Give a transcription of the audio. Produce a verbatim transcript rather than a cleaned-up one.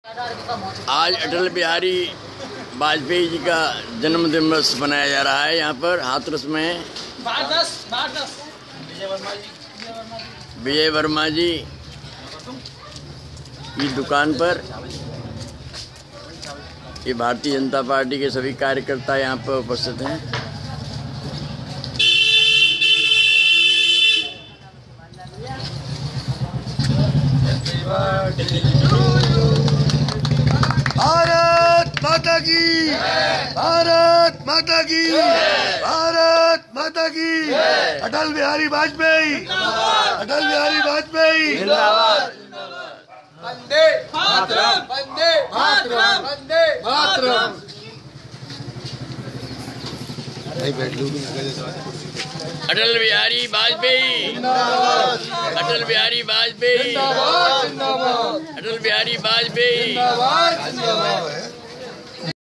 आज अटल बिहारी वाजपेयी जी का जन्म दिवस मनाया जा रहा है। यहाँ पर हाथरस में विजय वर्मा जी की दुकान पर ये भारतीय जनता पार्टी के सभी कार्यकर्ता यहाँ पर उपस्थित हैं। भारत माता की, भारत माता की, भारत माता की। अटल बिहारी वाजपेयी, अटल बिहारी वाजपेयी जिंदाबाद। वंदे मातरम, वंदे मातरम, वंदे मातरम। अटल बिहारी वाजपेयी, अटल बिहारी वाजपेयी, अटल बिहारी वाजपेयी।